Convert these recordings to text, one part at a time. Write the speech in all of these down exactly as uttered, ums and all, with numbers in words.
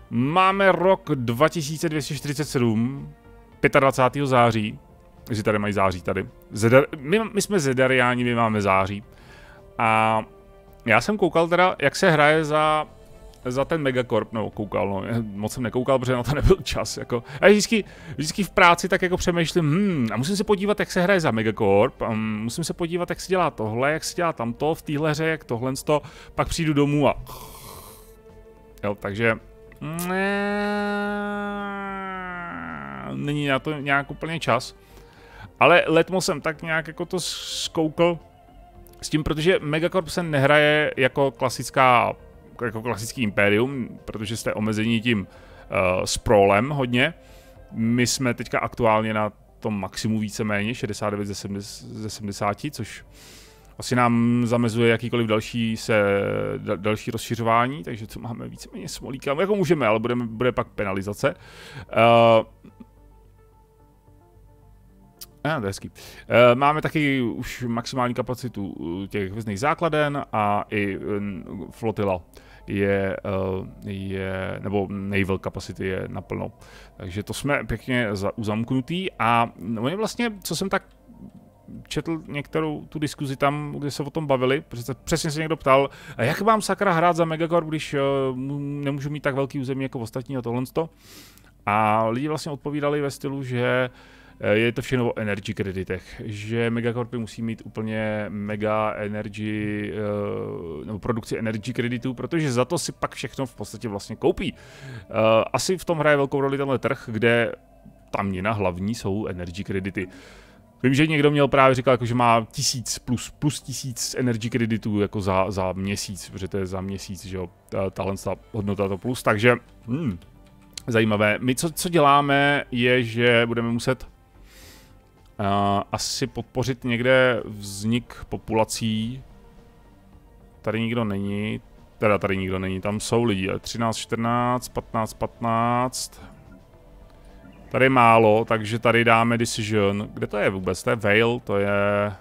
Máme rok dva tisíce dvě stě čtyřicet sedm, dvacátého pátého září, takže tady mají září tady. Zedar, my, my jsme Zedariáni, my máme září. A já jsem koukal teda, jak se hraje za, za ten Megacorp, no koukal, no, moc jsem nekoukal, protože na to nebyl čas, jako. A vždycky, vždycky v práci tak jako přemýšlím, hm, a musím se podívat, jak se hraje za Megacorp, a musím se podívat, jak se dělá tohle, jak se dělá tamto, v téhle hře, jak tohle, to, pak přijdu domů a... Jo, takže... Není na to nějak úplně čas. Ale letmo jsem tak nějak jako to zkoukl s tím, protože Megacorp se nehraje jako klasická, jako klasický impérium, protože jste omezení tím uh, sprawlem hodně. My jsme teďka aktuálně na tom maximu víceméně, šedesát devět ze sedmdesáti, což asi nám zamezuje jakýkoliv další, se, da, další rozšiřování, takže co máme víceméně smolíka, jako můžeme, ale budeme, bude pak penalizace. Uh, Ah, to je hezký. E, máme taky už maximální kapacitu těch hvězdných základen a i flotila je, je, nebo naval capacity je naplno. Takže to jsme pěkně uzamknutý a oni vlastně, co jsem tak četl některou tu diskuzi tam, kde se o tom bavili, protože přesně se někdo ptal, jak mám sakra hrát za Megacorp, když nemůžu mít tak velký území jako ostatní a tohle. A lidi vlastně odpovídali ve stylu, že je to všechno o energy kreditech, že Megacorpy musí mít úplně mega energy, nebo produkci energy kreditů, protože za to si pak všechno v podstatě vlastně koupí. Asi v tom hraje velkou roli tenhle trh, kde tamnina hlavní jsou energy kredity. Vím, že někdo měl právě říkal, jako, že má tisíc plus, plus tisíc energy kreditů jako za, za měsíc, protože to je za měsíc, že jo, tahle hodnota to plus, takže hmm, zajímavé. My co, co děláme je, že budeme muset Uh, asi podpořit někde vznik populací. Tady nikdo není. Teda tady nikdo není, tam jsou lidi. třináct, čtrnáct, patnáct, patnáct. Tady je málo, takže tady dáme decision. Kde to je vůbec? To je Vale, to je...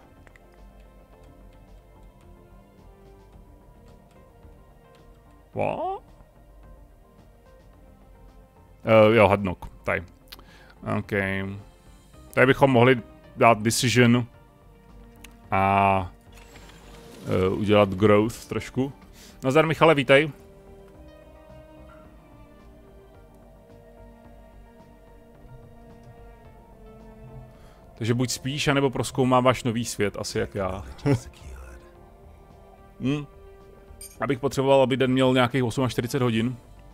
What? Uh, jo, Hadnok, tady. OK. Tady bychom mohli dát decision a uh, udělat growth trošku. Nazdar Michale, vítej. Takže buď spíš, anebo prozkoumáváš nový svět, asi jak já. hm. Abych potřeboval, aby den měl nějakých čtyřicet osm hodin.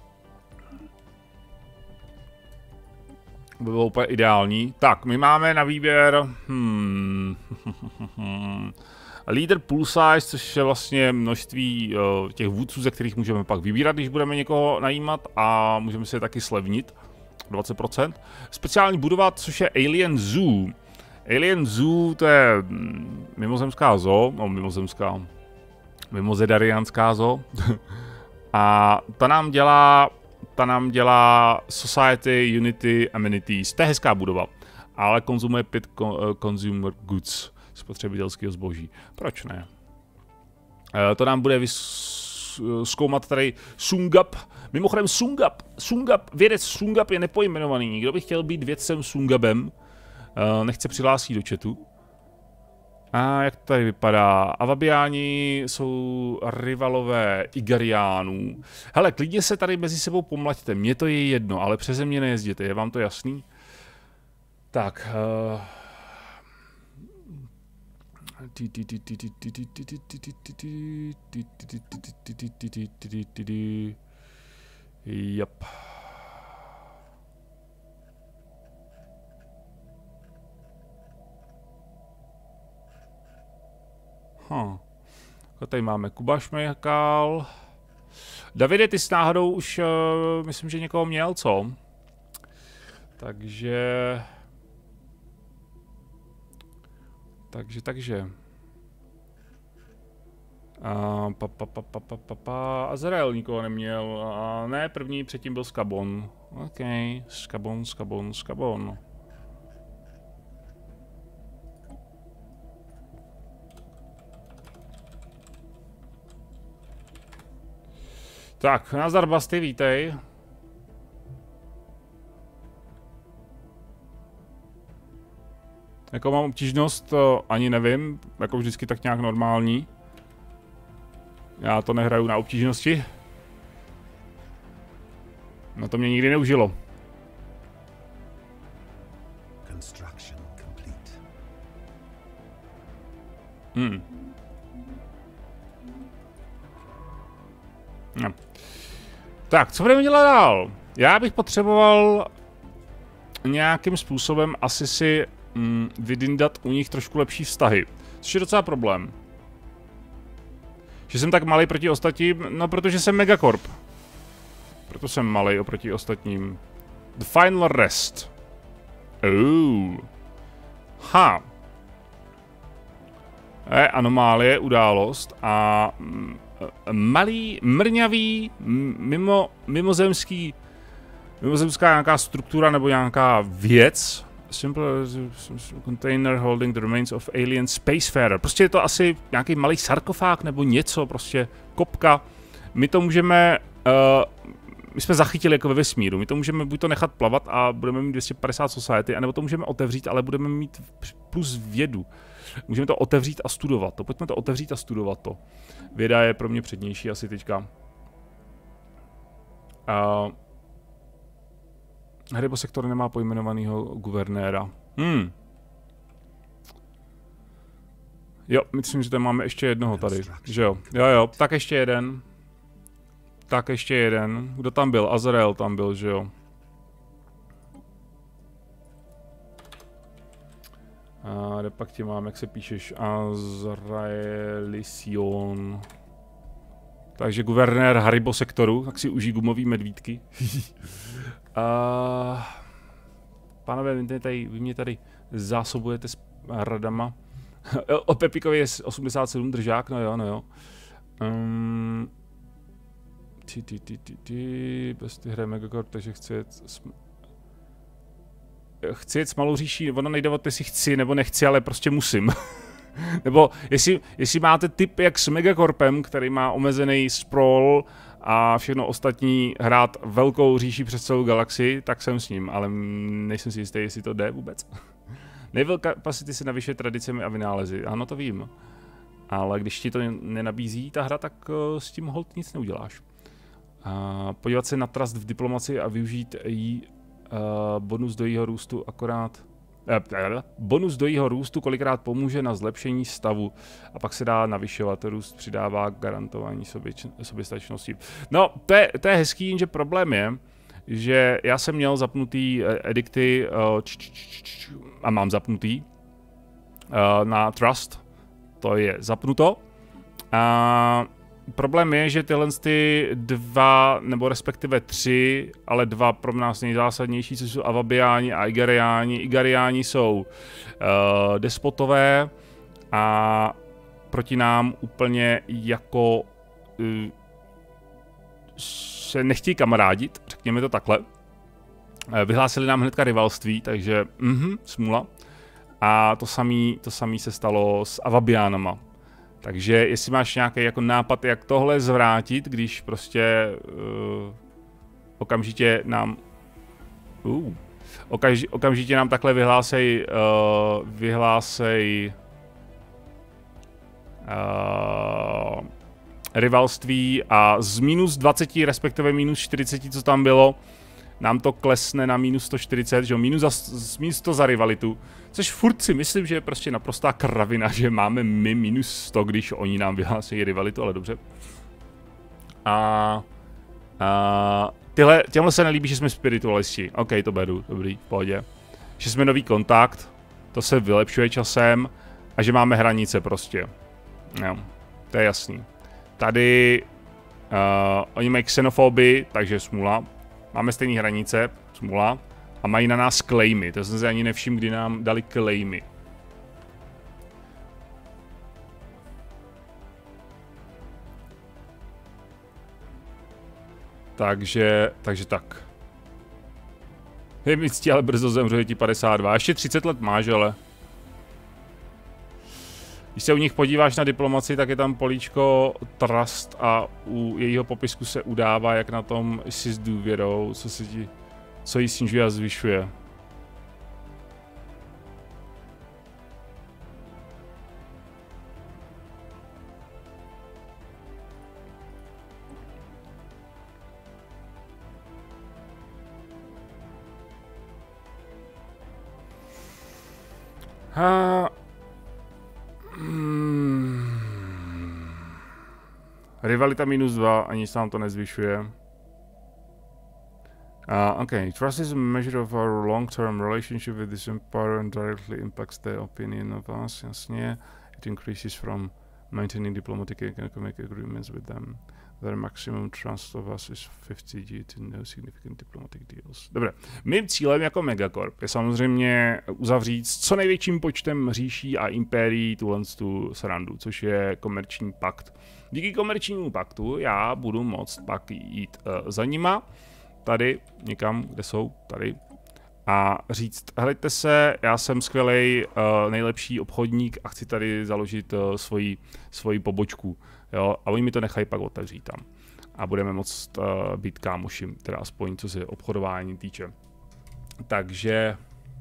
By bylo úplně ideální. Tak, my máme na výběr hmm, Leader Pool Size, což je vlastně množství uh, těch vůdců, ze kterých můžeme pak vybírat, když budeme někoho najímat, a můžeme si je taky slevnit dvacet procent. Speciální budova, což je Alien Zoo. Alien Zoo, to je mimozemská zoo, no mimozemská, mimozedariánská zoo. A ta nám dělá Ta nám dělá Society, Unity, Amenities. To je hezká budova, ale konzumuje pět consumer goods, spotřebitelského zboží. Proč ne? E, to nám bude zkoumat tady Sungap. Mimochodem Sungap, Sungap, vědec Sungap je nepojmenovaný. Kdo by chtěl být vědcem Sungabem, e, nechce přihlásit do chatu. A jak to tady vypadá? Avabiáni jsou rivalové Igariánů. Hele, klidně se tady mezi sebou pomlaďte, mně to je jedno, ale přeze mě nejezděte, je vám to jasný? Tak. Uh... Yep. Huh. Tady máme Kuba Šmejkal. Davide, ty s náhodou už, uh, myslím, že někoho měl, co? Takže... Takže, takže... Uh, pa, pa, pa, pa, pa, pa, pa. Azrael nikoho neměl. Uh, ne, první předtím byl Skabon. OK, Skabon, Skabon, Skabon. Tak, nazdar Basty, vítej. Jako mám obtížnost, to ani nevím, jako vždycky tak nějak normální. Já to nehraju na obtížnosti. No to mě nikdy neužilo. Hmm. No. Tak, co budeme dělat dál? Já bych potřeboval nějakým způsobem asi si mm, vydindat u nich trošku lepší vztahy. Což je docela problém. Že jsem tak malý proti ostatním, no protože jsem Megacorp. Proto jsem malý oproti ostatním. The Final Rest. Oh. Ha. Je anomálie, událost a mm, malý, mrňavý, mimo, mimozemský, mimozemská nějaká struktura nebo nějaká věc. Simple container holding the remains of alien spacefarer. Prostě je to asi nějaký malý sarkofág nebo něco, prostě kopka. My to můžeme, uh, my jsme zachytili jako ve vesmíru, my to můžeme buď to nechat plavat a budeme mít dvě stě padesát society, anebo to můžeme otevřít, ale budeme mít plus vědu. Můžeme to otevřít a studovat to. Pojďme to otevřít a studovat to. Věda je pro mě přednější asi teďka. Uh, Hrybo sektor nemá pojmenovaného guvernéra. Hmm. Jo, myslím, že tam máme ještě jednoho tady. Že jo, jo, jo, tak ještě jeden. Tak ještě jeden. Kdo tam byl? Azrael tam byl, že jo. A kde pak tě mám, jak se píšeš? Azraelision. Takže guvernér Haribo sektoru, tak si užij gumový medvídky. Uh, pánové, vy mě tady, vy mě tady zásobujete s radama. O Pepikovi je osmdesát sedm držák, no jo, no jo. Um, ty, ty, ty, ty, ty, bez ty hraje Megacorp, takže chci jet sm... Chci jet s malou říší, ono nejde o to, jestli chci nebo nechci, ale prostě musím. Nebo jestli, jestli máte tip jak s Megacorpem, který má omezený sprawl a všechno ostatní hrát velkou říši přes celou galaxii, tak jsem s ním, ale nejsem si jistý, jestli to jde vůbec. Naval capacity si navyšuje tradicemi a vynálezy, ano to vím. Ale když ti to nenabízí ta hra, tak s tím hold nic neuděláš. A podívat se na trust v diplomaci a využít jí uh, bonus do jejího růstu akorát. Bonus do jejího růstu kolikrát pomůže na zlepšení stavu a pak se dá navyšovat. Růst přidává garantování soběstačnosti. No, to je, to je hezký, jenže problém je, že já jsem měl zapnutý edikty a mám zapnutý na Trust. To je zapnuto. A problém je, že tyhle ty dva, nebo respektive tři, ale dva pro nás nejzásadnější, což jsou Avabiáni a Igariáni. Igariáni jsou uh, despotové a proti nám úplně jako uh, se nechtějí kamarádit, řekněme to takhle. Uh, vyhlásili nám hnedka rivalství, takže mhm, smůla. A to samé to samý se stalo s Avabiánama. Takže jestli máš nějaký jako nápad, jak tohle zvrátit, když prostě uh, okamžitě nám uh, okaž, okamžitě nám takhle vyhlásej uh, vyhlásej uh, rivalství a z minus dvacet, respektive minus čtyřicet, co tam bylo, nám to klesne na minus sto čtyřicet, že jo, minus za, minus sto za rivalitu. Což furt si myslím, že je prostě naprostá kravina, že máme my minus sto, když oni nám vyhlásí rivalitu, ale dobře. A, a tyhle, těmhle se nelíbí, že jsme spiritualisti. OK, to beru, dobrý, v pohodě. Že jsme nový kontakt, to se vylepšuje časem a že máme hranice prostě. Jo, to je jasný. Tady uh, oni mají xenofobii, takže smůla. Máme stejné hranice, smůla. A mají na nás claimy, to jsem si ani nevšiml, kdy nám dali claimy. Takže, takže tak. Je mi ctí, ale brzo zemřu, je ti padesát dva. Ještě třicet let máš, ale... Když se u nich podíváš na diplomaci, tak je tam políčko Trust a u jejího popisku se udává, jak na tom jsi s důvěrou, co se ti... co jí snižuje a zvyšuje. Uh, mm, rivalita minus dva, ani se nám to nezvyšuje. Uh, okay, trust is a measure of our long-term relationship with this empire and directly impacts the opinion of us, jasně. It increases from maintaining diplomatic and economic agreements with them. Their maximum trust of us is fifty due to no significant diplomatic deals. Dobře, mým cílem jako Megacorp je samozřejmě uzavřít s co největším počtem říší a impérií tuhle tu srandu, což je komerční pakt. Díky komerčnímu paktu já budu moct pak jít uh, za nima, tady, někam, kde jsou, tady, a říct, hleďte se, já jsem skvělej, uh, nejlepší obchodník a chci tady založit uh, svoji, svoji pobočku. Jo, a oni mi to nechají pak otevřít tam. A budeme moct uh, být kámoši, teda aspoň co se obchodování týče. Takže...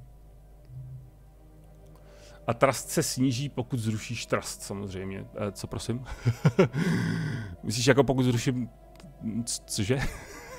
A trust se sníží, pokud zrušíš trust, samozřejmě. E, co prosím? Myslíš jako pokud zruším... Cože? uh,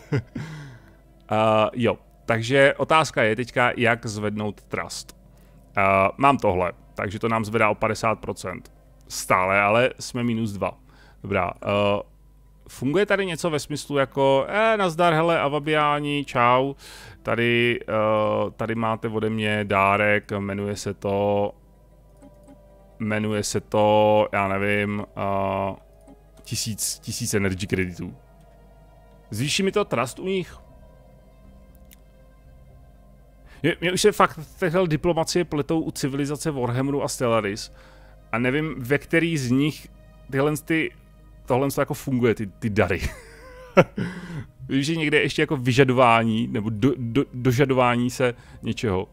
jo, takže otázka je teďka, jak zvednout trust. Uh, mám tohle, takže to nám zvedá o padesát procent. Stále, ale jsme minus dva. Dobrá, uh, funguje tady něco ve smyslu jako, eh, nazdar, hele, avabiáni, čau, tady, uh, tady máte ode mě dárek, jmenuje se to, jmenuje se to, já nevím, uh, tisíc, tisíc energy kreditů. Zvýší mi to trust u nich? Mě už se fakt téhle diplomacie pletou u civilizace Warhammeru a Stellaris a nevím, ve který z nich tyhle ty tohle jako funguje, ty, ty dary. Víš, že někde ještě jako vyžadování, nebo do, do, dožadování se něčeho.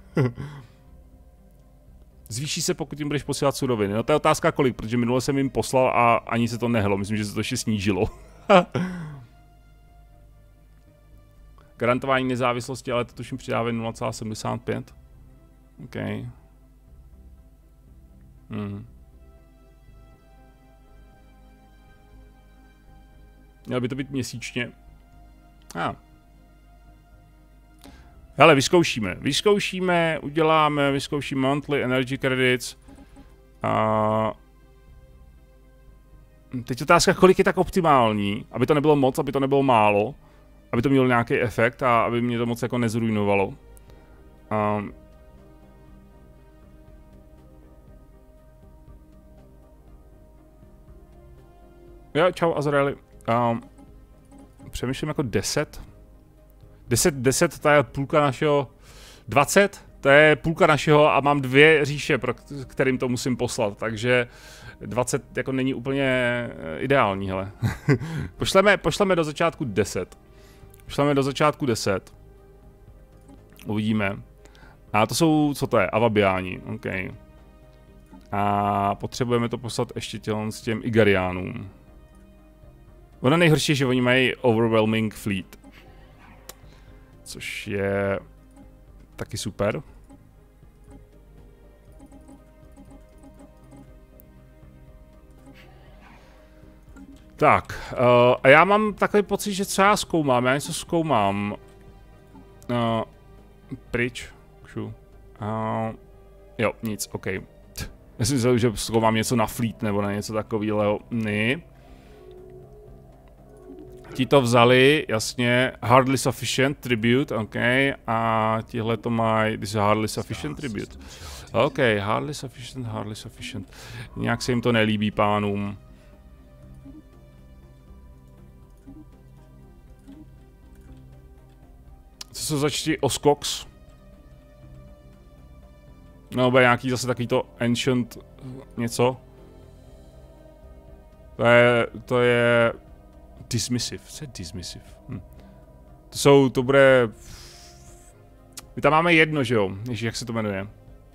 Zvýší se, pokud jim budeš posílat suroviny. No to je otázka kolik, protože minule jsem jim poslal a ani se to nehlo. Myslím, že se to ještě snížilo. Garantování nezávislosti, ale to tuším přidávají nula celá sedmdesát pět. OK. Hmm. Mělo by to být měsíčně. Ah. Hele, vyzkoušíme. Vyzkoušíme, uděláme, vyzkoušíme monthly energy credits. A... Teď otázka, kolik je tak optimální, aby to nebylo moc, aby to nebylo málo, aby to mělo nějaký efekt a aby mě to moc jako nezrujnovalo. A... Jo, čau Azraeli. Um, přemýšlím jako deset. deset, deset, to je půlka našeho... dvacet, to je půlka našeho a mám dvě říše, pro kterým to musím poslat, takže dvacet jako není úplně ideální, hele. pošleme, pošleme do začátku deset. Pošleme do začátku deset. Uvidíme. A to jsou, co to je? Avabiáni, OK. A potřebujeme to poslat ještě těm, s těm Igariánům. Ono nejhorší je, že oni mají overwhelming fleet. Což je taky super. Tak, uh, a já mám takový pocit, že co já zkoumám, já něco zkoumám. Uh, pryč, kšu. Uh, jo, nic, OK. Já si myslel, že zkoumám něco na fleet nebo na něco takového. Ne. Ti to vzali, jasně, hardly sufficient tribute, OK, a tihle to mají, this is hardly sufficient tribute. OK, hardly sufficient, hardly sufficient. Nějak se jim to nelíbí pánům. Co se začti Oscox? No, bude nějaký zase takový to ancient něco. To je, to je... Dismissive, co je dismissive? Hm. To jsou, to bude... My tam máme jedno, že jo? Ježíš, jak se to jmenuje?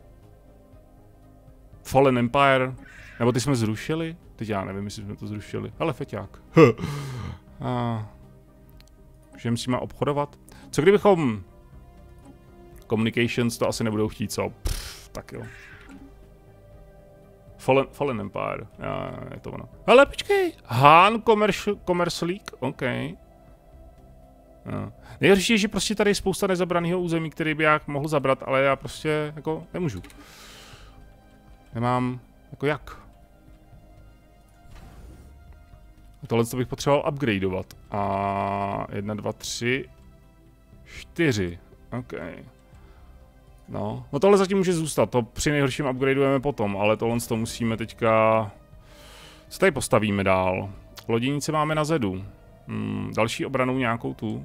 Fallen Empire? Nebo ty jsme zrušili? Teď já nevím, jestli jsme to zrušili. Ale feťák. A... Můžeme s nima obchodovat? Co kdybychom... Communications to asi nebudou chtít, co? Pff, tak jo. Fallen, Fallen Empire, já, je to ono. Ale počkej, Han Commerce, Commerce League, OK. No. Nejhorší je, že prostě tady je spousta nezabraného území, který by já mohl zabrat, ale já prostě jako nemůžu. Nemám, jako jak? Tohle to bych potřeboval upgradeovat. A jedna, dva, tři, čtyři. OK. No, no tohle zatím může zůstat, to při nejhorším upgradeujeme potom, ale tohle to musíme teďka... Co tady postavíme dál? Loděnice máme na zedu. Hmm, další obranou nějakou tu.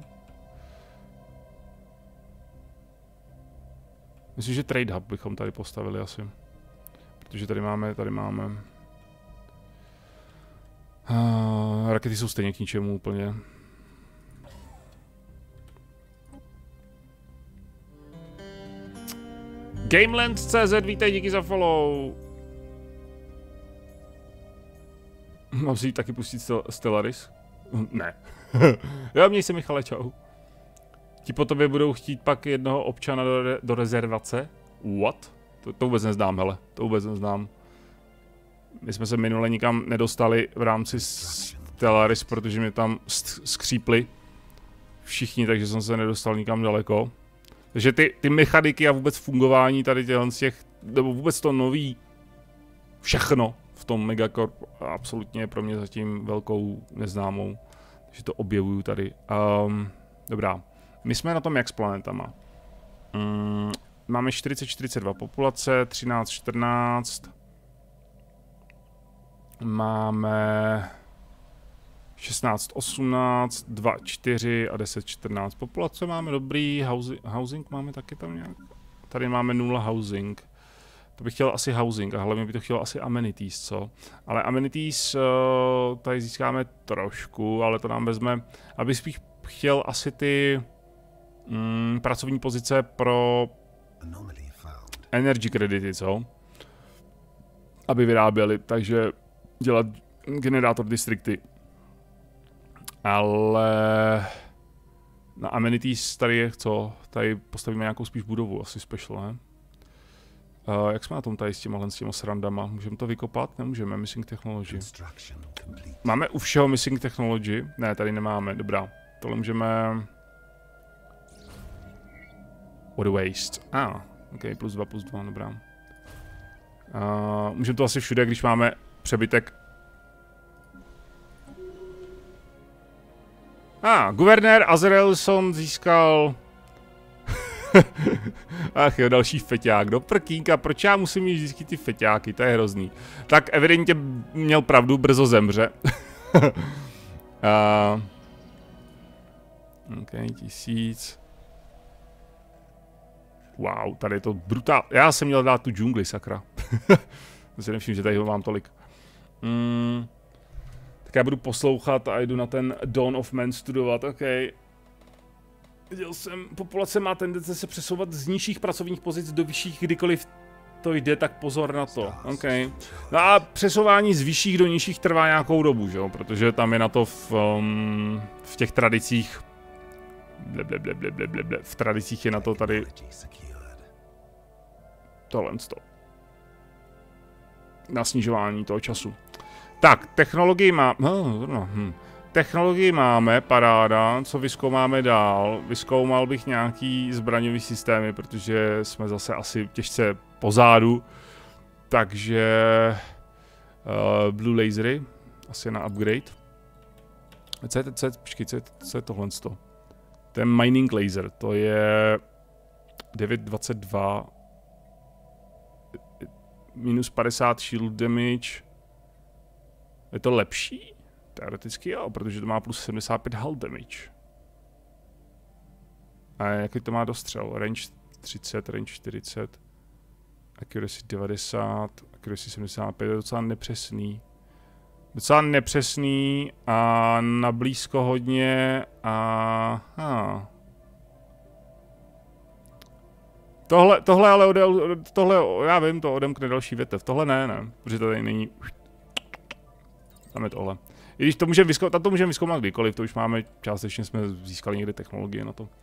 Myslím, že trade hub bychom tady postavili asi. Protože tady máme, tady máme... Uh, rakety jsou stejně k ničemu úplně. Gameland tečka cé zet, vítej, díky za follow. Mám si taky pustit stel Stellaris? Ne. Jo, měj se, Michale, čau. Ti po tobě budou chtít pak jednoho občana do, re do rezervace? What? To, to vůbec neznám, hele. To vůbec neznám. My jsme se minule nikam nedostali v rámci Stellaris, protože mě tam skřípli všichni, takže jsem se nedostal nikam daleko. Takže ty, ty mechaniky a vůbec fungování tady těch, nebo vůbec to nový všechno v tom Megacorp absolutně je pro mě zatím velkou neznámou. Takže to objevuju tady. Um, dobrá. My jsme na tom jak s planetama. Um, máme čtyřicet čtyřicet dva populace, třináct čtrnáct. Máme šestnáct osmnáct, dva čtyři a deset čtrnáct. Populace máme dobrý, housing, housing máme taky tam nějak. Tady máme nula housing. To bych chtěl asi housing a hlavně bych to chtěl asi amenities, co? Ale amenities uh, tady získáme trošku, ale to nám vezme, aby spíš chtěl asi ty mm, pracovní pozice pro energy kredity, co? Aby vyráběli, takže dělat generátor distrikty. Ale na amenities tady je co? Tady postavíme nějakou spíš budovu, asi special, ne? Uh, jak jsme na tom tady s těma, s těma srandama? Můžeme to vykopat? Nemůžeme, missing technology. Máme u všeho missing technology? Ne, tady nemáme, dobrá. Tohle můžeme... What waste. Ah, ok, plus dva, plus dva, dobrá. Uh, můžeme to asi všude, když máme přebytek. A, ah, guvernér Azraelson získal... Ach jo, další feťák, do prkínka, proč já musím mít vždycky ty feťáky, to je hrozný. Tak evidentně měl pravdu, brzo zemře. uh, ok, tisíc. Wow, tady je to brutál. Já jsem měl dát tu džungli, sakra. To si nevšiml, že tady ho mám tolik. Mm. Tak já budu poslouchat a jdu na ten Dawn of Man studovat, ok. Viděl jsem, populace má tendence se přesouvat z nižších pracovních pozic do vyšších, kdykoliv to jde, tak pozor na to, ok. No a přesouvání z vyšších do nižších trvá nějakou dobu, že jo, protože tam je na to v, um, v těch tradicích, ble, ble, ble, ble, ble, ble, v tradicích je na to tady tohle to. Na snižování toho času. Tak, technologii má... No, no, hm. Technologii máme, paráda, co vyzkoumáme dál? Vyzkoumal bych nějaký zbraňový systémy, protože jsme zase asi těžce pozadu. Takže... Uh, Blue lasery, asi na upgrade. Co je, co je, počkej, co je, co je tohle? To je mining laser, to je... devět dvacet dva... Minus padesát shield damage. Je to lepší? Teoreticky jo, protože to má plus sedmdesát pět hull damage. A jaký to má dostřel? Range třicet, range čtyřicet. Accuracy devadesát, accuracy sedmdesát pět, je docela nepřesný. Docela nepřesný a na blízko hodně a... Ha. Tohle, tohle ale ode, tohle, já vím, to odemkne další větev. Tohle ne, ne, protože to tady není... Tam je tohle. I když to můžeme vyzkoumat, to můžeme vyzkoumat kdykoliv, to už máme, částečně jsme získali někde technologie na to.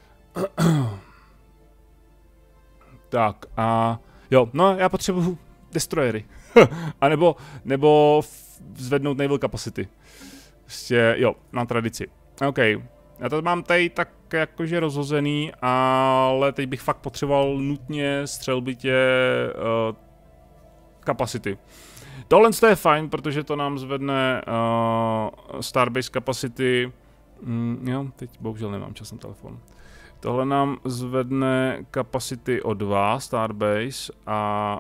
Tak a jo, no já potřebuju destroyery. A nebo, nebo zvednout naval capacity. Prostě, jo, na tradici. OK, já to mám tady tak jakože rozhozený, ale teď bych fakt potřeboval nutně střelbitě uh, capacity. Tohle je fajn, protože to nám zvedne uh, Starbase capacity. Mm, jo, teď bohužel nemám čas na telefon. Tohle nám zvedne capacity o dva Starbase a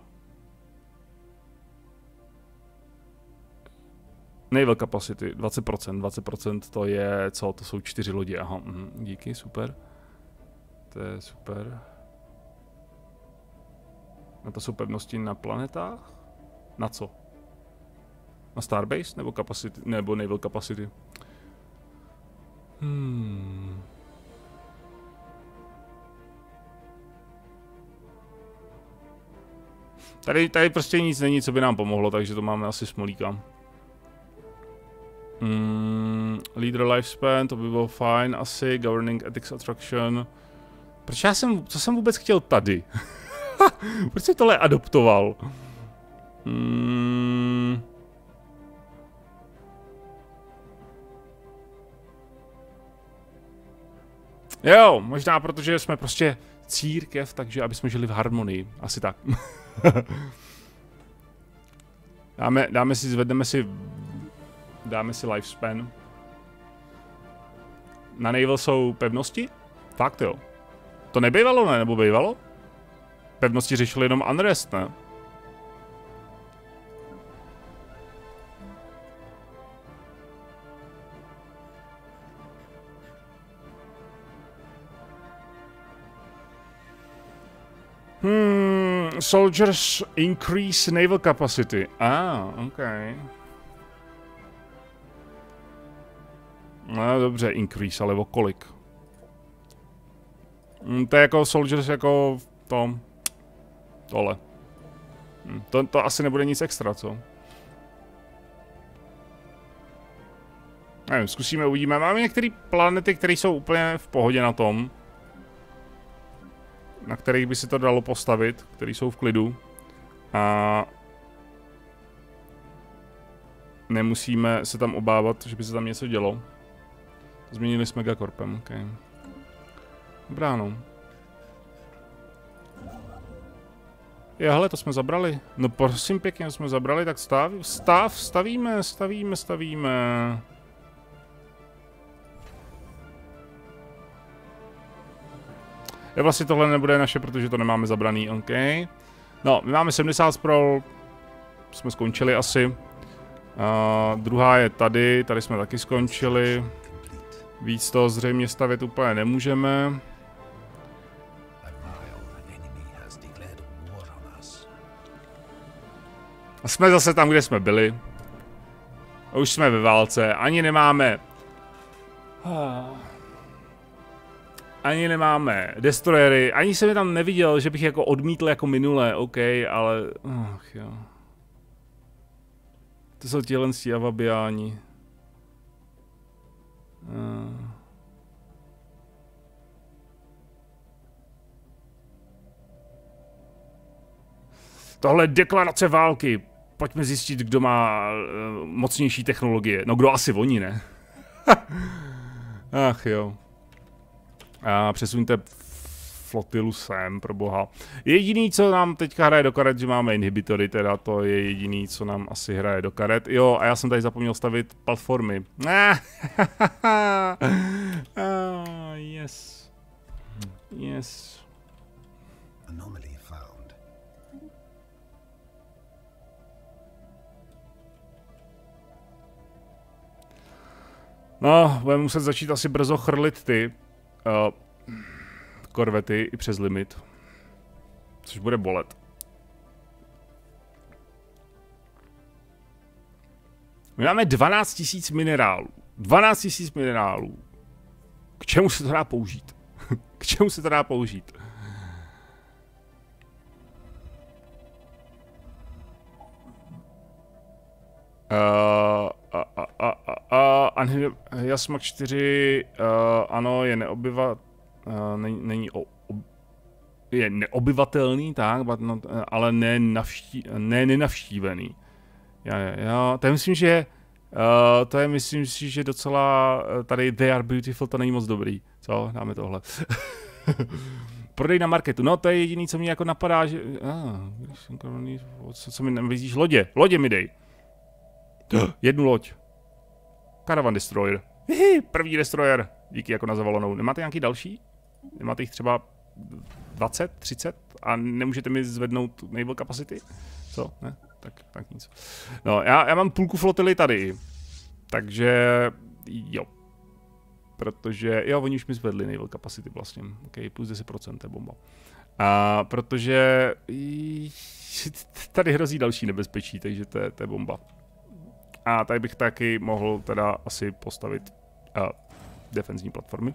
naval capacity dvacet procent, dvacet procent to je co, to jsou čtyři lodi, aha, mm, díky, super. To je super. A to jsou pevnosti na planetách? Na co? Na Starbase nebo capacity, nebo naval capacity? Hmm. Tady, tady prostě nic není, co by nám pomohlo, takže to máme asi smolíka. Hmm. Leader lifespan, to by bylo fajn asi. Governing ethics attraction. Proč já jsem, co jsem vůbec chtěl tady? Proč jsem tohle adoptoval? Hmm. Jo, možná protože jsme prostě církev, takže aby jsme žili v harmonii. Asi tak. dáme, dáme si, zvedneme si, dáme si lifespan. Na naval jsou pevnosti? Fakt jo. To nebývalo, ne? Nebo bývalo? Pevnosti řešili jenom unrest, ne? Hmm, soldiers increase naval capacity. Ah, ok. No dobře, increase, ale o kolik? Hmm, to je jako soldiers jako to... Tohle. Hmm, to, to asi nebude nic extra, co? Nevím, zkusíme, uvidíme. Máme některé planety, které jsou úplně v pohodě na tom. Na kterých by se to dalo postavit, které jsou v klidu. A nemusíme se tam obávat, že by se tam něco dělo. Změnili jsme Megacorpem, ok. Dobrá, no. Je, hele, to jsme zabrali. No prosím pěkně, jsme zabrali, tak stav, stav, stavíme, stavíme, stavíme. Je, vlastně tohle nebude naše, protože to nemáme zabraný, ok. No, my máme sedmdesát sprawl, jsme skončili asi. Uh, druhá je tady, tady jsme taky skončili. Víc toho zřejmě stavět úplně nemůžeme. A jsme zase tam, kde jsme byli. A už jsme ve válce, ani nemáme... Ani nemáme destroyery, ani jsem je tam neviděl, že bych jako odmítl jako minule, ok, ale... Ach jo. To jsou tihle avabiáni. Uh. Tohle je deklarace války. Pojďme zjistit, kdo má uh, mocnější technologie. No kdo asi oni, ne? Ach jo. A přesuňte flotilu sem, pro boha. Jediný, co nám teďka hraje do karet, že máme inhibitory, teda to je jediný, co nám asi hraje do karet. Jo, a já jsem tady zapomněl stavit platformy. Ah, yes. Yes. No, budeme muset začít asi brzo chrlit ty uh, korvety i přes limit. Což bude bolet. My máme dvanáct tisíc minerálů. dvanáct tisíc minerálů. K čemu se to dá použít? K čemu se to dá použít? Uh, a, a, a, a, a Jasmak čtyři, uh, ano, je neobyva, uh, není, není o, ob, je neobyvatelný, tak, but not, uh, ale ne, navští, ne nenavštívený. Já, já, to je myslím, že uh, to je myslím si, že docela uh, tady They Are Beautiful, to není moc dobrý. Co? Dáme tohle. Prodej na marketu. No to je jediný, co mě jako napadá, že... Ah, co, co mi nevidíš? Lodě. Lodě mi dej. Jednu loď. Caravan Destroyer. Hihi, první destroyer. Díky jako na zavalenou. Nemáte nějaký další? Nemáte jich třeba dvacet, třicet? A nemůžete mi zvednout naval capacity? Co? Ne? Tak, tak nic. No, já, já mám půlku flotily tady. Takže... Jo. Protože... Jo, oni už mi zvedli naval capacity vlastně. OK, plus deset procent, to je bomba. A protože... Tady hrozí další nebezpečí, takže to je, to je bomba. A tady bych taky mohl teda asi postavit uh, defenzní platformy.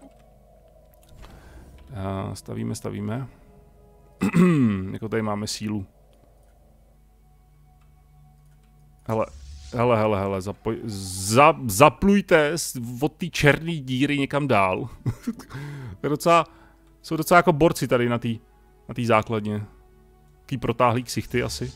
Uh, stavíme, stavíme. Jako tady máme sílu. Hele, hele, hele, hele, zapoj, za, zaplujte od té černé díry někam dál. To je docela, jsou docela jako borci tady na té na té základně. Taký protáhlý ksichty asi.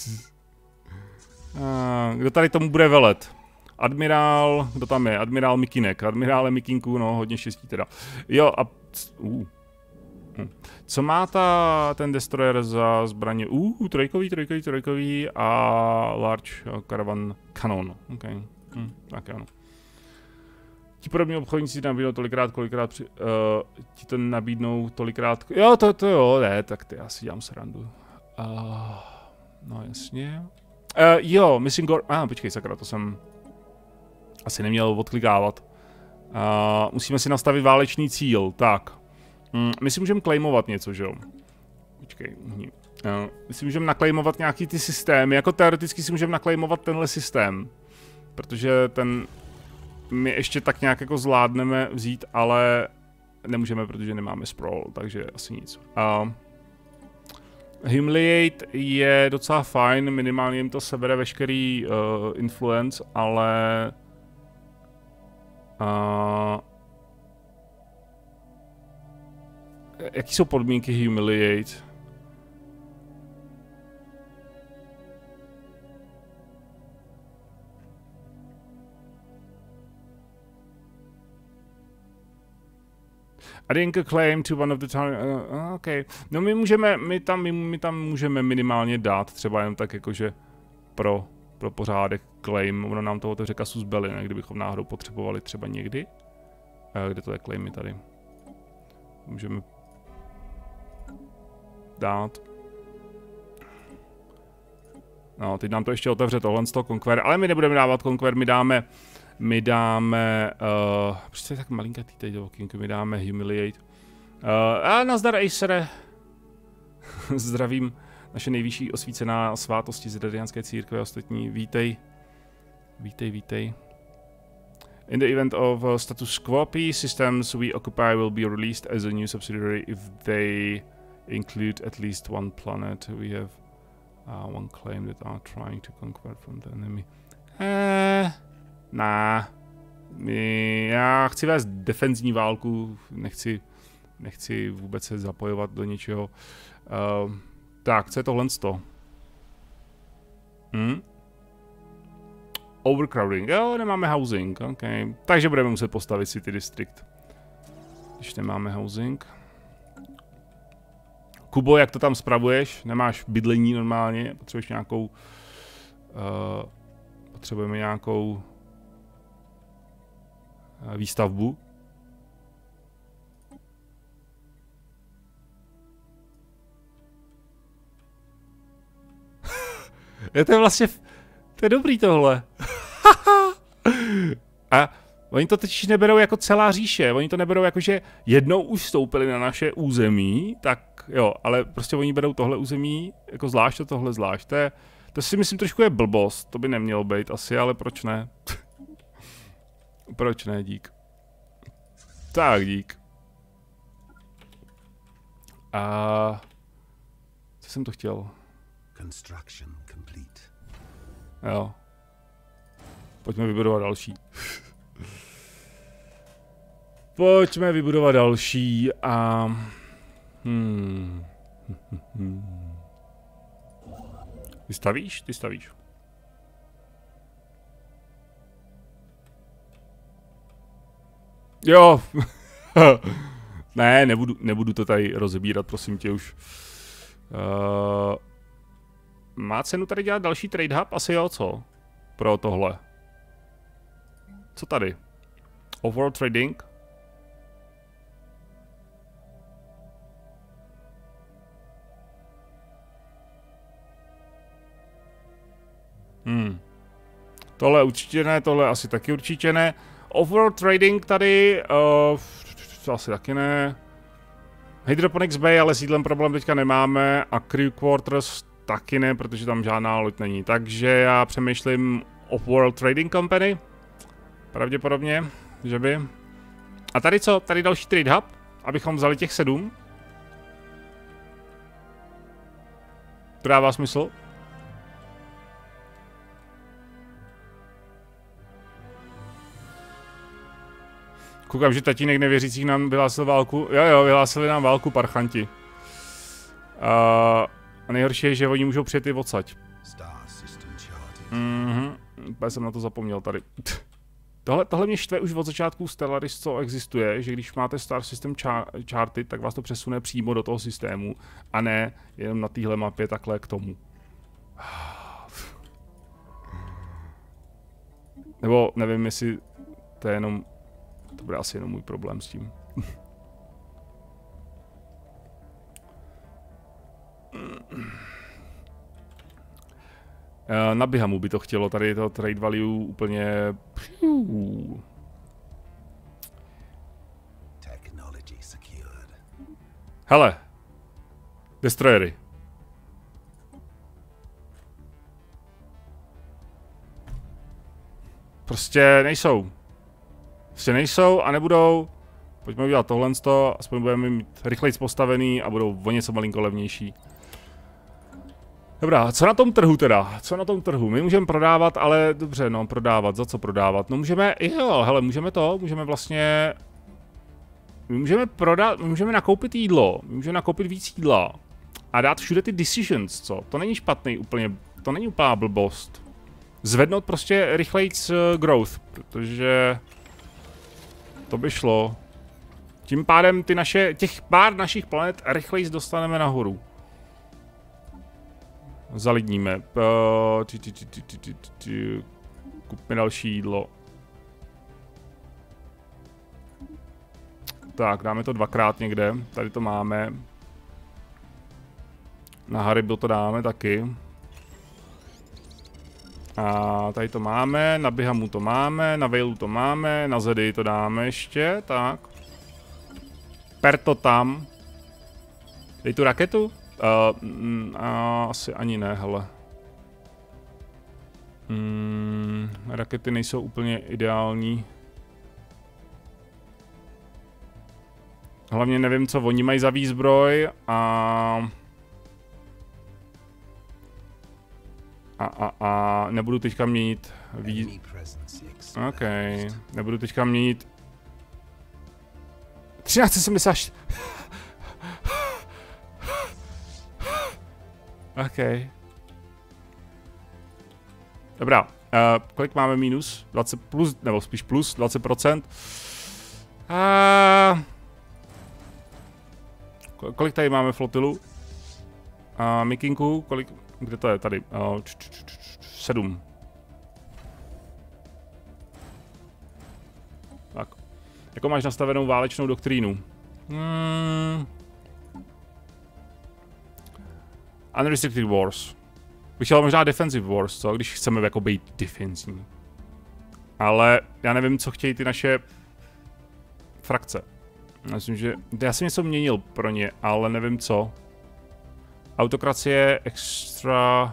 A kdo tady tomu bude velet? Admirál, kdo tam je? Admirál Mikinek. Admirále Mikinku, no hodně štěstí teda. Jo a... Uh. Hm. Co má ta, ten destroyer za zbraně? Uh, trojkový, trojkový, trojkový a large caravan cannon. OK. Hm, tak ano. Ti podobní obchodníci nabídnou tolikrát, kolikrát při, uh, ti to nabídnou tolikrát... Jo, to, to jo, ne, tak ty já si dělám srandu. Uh, no jasně. Uh, jo, Missing Gore... Ah, počkej, sakra, to jsem asi neměl odklikávat. Uh, musíme si nastavit válečný cíl, tak. Mm, my si můžeme claimovat něco, že jo? Počkej, uh, my si můžeme naklejmovat nějaký ty systémy, jako teoreticky si můžeme naklejmovat tenhle systém. Protože ten my ještě tak nějak jako zvládneme vzít, ale nemůžeme, protože nemáme sprawl, takže asi nic. Uh, Humiliate je docela fajn, minimálně jim to sebere veškerý uh, influence, ale... Uh, jaký jsou podmínky Humiliate? Adding a claim to one of the time. Uh, OK. No my můžeme, my tam, my, my tam můžeme minimálně dát třeba jen tak jakože pro, pro pořádek claim. Ono nám to otevře kasus belli, ne? Kdybychom náhodou potřebovali třeba někdy. Uh, kde to je claimy tady? Můžeme dát. No, teď nám to ještě otevře tohle z toho Conquer, ale my nebudeme dávat Conquer, my dáme My dáme, uh, proč to je tak malinkatý teď okýnko, my dáme Humiliate. Uh, a nazdar Acere. Zdravím naše nejvyšší osvícená svátosti z Redariánské církve a ostatní. Vítej. Vítej, vítej. In the event of uh, status quo, peace systems we occupy will be released as a new subsidiary if they include at least one planet. We have uh, one claim that are trying to conquer from the enemy. Eh... Nah, my, já chci vést defenzní válku, nechci, nechci vůbec se zapojovat do něčeho. Uh, tak, co je tohle sto? Hm? Overcrowding, jo, nemáme housing, ok. Takže budeme muset postavit City District, když nemáme housing. Kubo, jak to tam spravuješ? Nemáš bydlení normálně, potřebuješ nějakou... Uh, potřebujeme nějakou... výstavbu. Je to vlastně, to je dobrý tohle. A oni to teď neberou jako celá říše, oni to neberou jako, že jednou už vstoupili na naše území, tak jo, ale prostě oni berou tohle území, jako zvlášť to tohle zvlášť. To, je, to si myslím trošku je blbost, to by nemělo být asi, ale proč ne? Proč ne, dík. Tak, dík. A co jsem to chtěl? Jo. Pojďme vybudovat další. Pojďme vybudovat další a... Hmm. Ty stavíš? Ty stavíš. Jo. Ne, nebudu, nebudu to tady rozebírat, prosím tě už. Uh, má cenu tady dělat další trade hub? Asi jo, co? Pro tohle. Co tady? Overall trading? Hmm. Tohle určitě ne, tohle asi taky určitě ne. Overall trading tady, uh, to asi taky ne. Hydroponics Bay, ale s jídlem problém teďka nemáme a Crew Quarters taky ne, protože tam žádná loď není. Takže já přemýšlím Off-World Trading Company. Pravděpodobně, že by. A tady co? Tady další trade hub, abychom vzali těch sedm. To dává smysl? Koukám, že tatínek nevěřících nám vyhlásil válku. Jo, jo, vyhlásili nám válku parchanti. A nejhorší je, že oni můžou přijet i odsaď. Mhm, úplně jsem na to zapomněl tady. Tohle, tohle mě štve už od začátku Stellaris, co existuje, že když máte Star System charty, tak vás to přesune přímo do toho systému a ne jenom na téhle mapě takhle k tomu. Nebo nevím, jestli to je jenom... To bude asi jenom můj problém s tím. Na Bihamu by to chtělo, tady je to trade value úplně... Hele. Destroyery. Prostě nejsou. Prostě nejsou a nebudou. Pojďme udělat tohle, aspoň budeme mít rychleji postavený a budou o něco malinko levnější. Dobrá, co na tom trhu teda? Co na tom trhu? My můžeme prodávat, ale dobře, no, prodávat, za co prodávat? No můžeme, jo, hele, můžeme to, můžeme vlastně... My můžeme prodat, my můžeme nakoupit jídlo, my můžeme nakoupit víc jídla. A dát všude ty decisions, co? To není špatný úplně, to není úplná blbost. Zvednout prostě rychlejc growth, protože... To by šlo. Tím pádem ty naše, těch pár našich planet rychleji dostaneme nahoru. Zalidníme. Kupme další jídlo. Tak, dáme to dvakrát někde. Tady to máme. Na Haribo to dáme taky. A tady to máme, na Bihamu to máme, na Vailu to máme, na Zedy to dáme ještě, tak. Per to tam. Dej tu raketu? Uh, mm, uh, asi ani ne, hele. Mm, rakety nejsou úplně ideální. Hlavně nevím, co oni mají za výzbroj a... A, a, a nebudu teďka měnit vý... OK, nebudu teďka měnit... třináct set sedmdesát čtyři. OK. Dobrá, uh, kolik máme minus? dvacet plus, nebo spíš plus, dvacet procent. Uh, kolik tady máme flotilu? Uh, Mikinku, kolik... Kde to je? Tady. Uh, č, č, č, č, sedm. Tak. Jako máš nastavenou válečnou doktrínu? Hmm. Unrestricted Wars. Bych chtěl možná Defensive Wars, co? Když chceme jako být defenzivní. Ale já nevím, co chtějí ty naše frakce. Myslím, že... Já jsem něco měnil pro ně, ale nevím co. Autokracie, extra...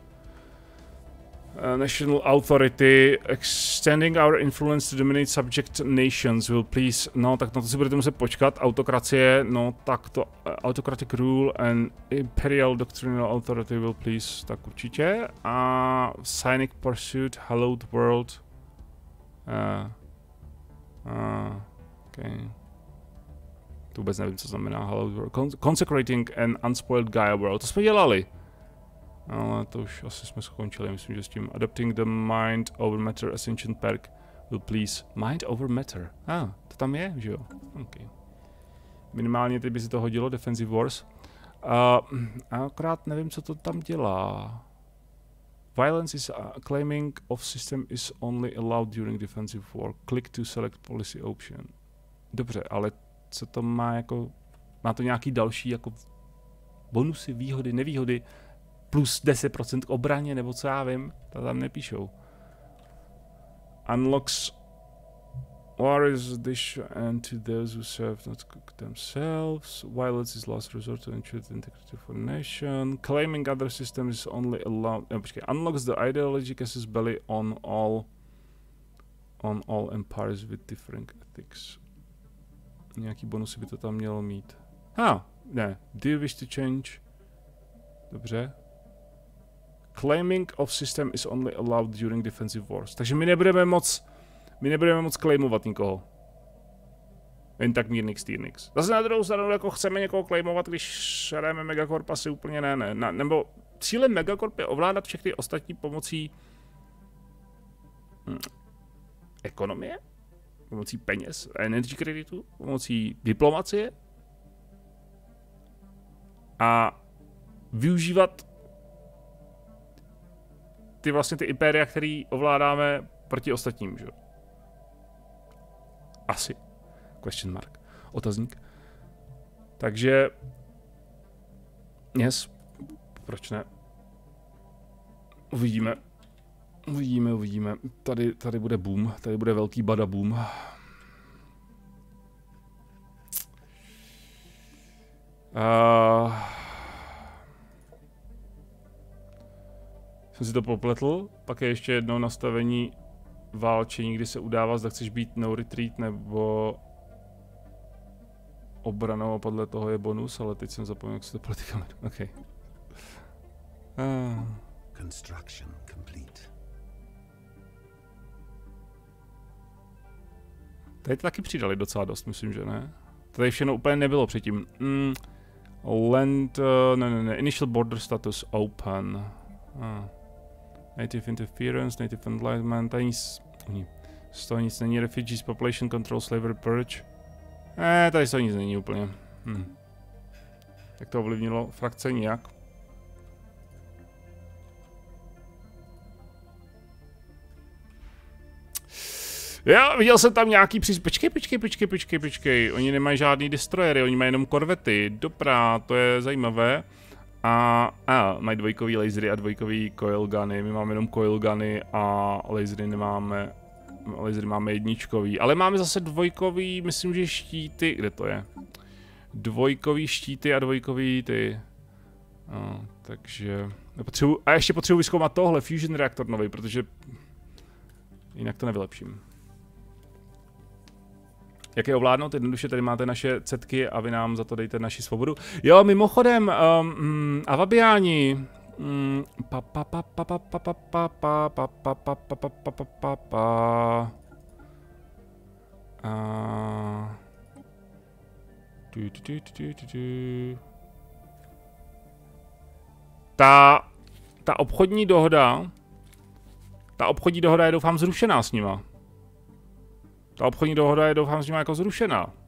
Uh, national authority, extending our influence to dominate subject nations will please... No, tak na to si budete muset počkat. Autokracie, no tak to... Uh, autocratic rule and imperial doctrinal authority will please... Tak určitě. A... Uh, Scenic pursuit, hallowed world... Uh, uh, okay. To vůbec nevím, co znamená hallowed world. Con consecrating an unspoiled Gaia world. To jsme dělali. Ale to už asi jsme skončili, myslím, že s tím. Adopting the mind over matter ascension perk will please. Mind over matter. Ah, to tam je, že jo? Okay. Minimálně teď by si to hodilo, Defensive Wars. Uh, a akorát nevím, co to tam dělá. Violence is uh, claiming of system is only allowed during defensive war. Click to select policy option. Dobře, ale co to má jako... Má to nějaký další jako bonusy, výhody, nevýhody? Plus deset procent k obraně, nebo co já vím? To tam nepíšou. Unlocks war is dish and to those who serve not cook themselves. Violence is last resort to ensure the integrity of a nation. Claiming other systems is only allowed. No, počkej. Unlocks the ideology casus belli on all on all empires with differing ethics. Nějaký bonusy by to tam mělo mít. Ha, ah, ne. Do you wish to change? Dobře. Claiming of system is only allowed during defensive wars. Takže my nebudeme moc, my nebudeme moc claimovat nikoho. Jen tak mírnix týrnix. Zase na druhou stranu, jako chceme někoho claimovat, když šereme Megacorp, asi úplně ne, ne. Na, nebo cílem Megacorp je ovládat všechny ostatní pomocí hm, ekonomie, pomocí peněz, energy kreditu, pomocí diplomacie a využívat ty vlastně ty impéria, který ovládáme proti ostatním, že jo? Asi. Question mark. Otazník. Takže... Yes. Proč ne? Uvidíme. Uvidíme, uvidíme. Tady, tady bude boom. Tady bude velký bada boom. Uh... Jsem si to popletl, pak je ještě jedno nastavení válčení, kdy se udává, zda chceš být no retreat nebo obranou a podle toho je bonus, ale teď jsem zapomněl, jak se to politika jmenuje. Okay. Uh. Construction complete. Tady to taky přidali docela dost, myslím, že ne? Tady všechno úplně nebylo předtím. Mm. Land, uh, ne, ne, ne, initial border status open. Ah. Native interference, native enlightenment, tady nic, z toho nic není, refugees, population control, slavery purge. Eh, tady z toho nic není úplně. Hm. Jak to ovlivnilo frakce nijak. Já viděl jsem tam nějaký přís... Počkej, počkej, počkej, počkej, počkej. Oni nemají žádný destroyery, oni mají jenom korvety. Dobrá, to je zajímavé. A, a mají dvojkový lasery a dvojkový coil guny, my máme jenom coil guny a lasery nemáme, lasery máme jedničkový, ale máme zase dvojkový, myslím, že štíty, kde to je? Dvojkový štíty a dvojkový ty, no, takže, potřebuji, a ještě potřebuji vyzkoumat tohle, fusion reaktor nový, protože jinak to nevylepším. Jak je ovládnout? Jednoduše tady máte naše cetky a vy nám za to dejte naši svobodu. Jo, mimochodem, um, Avabiáni. Pa pa pa pa pa pa pa pa pa pa pa pa pa pa pa pa pa. Ta, ta obchodní dohoda, ta obchodní dohoda je doufám zrušená s nima. Ta obchodní dohoda je doufám s nima jako zrušená.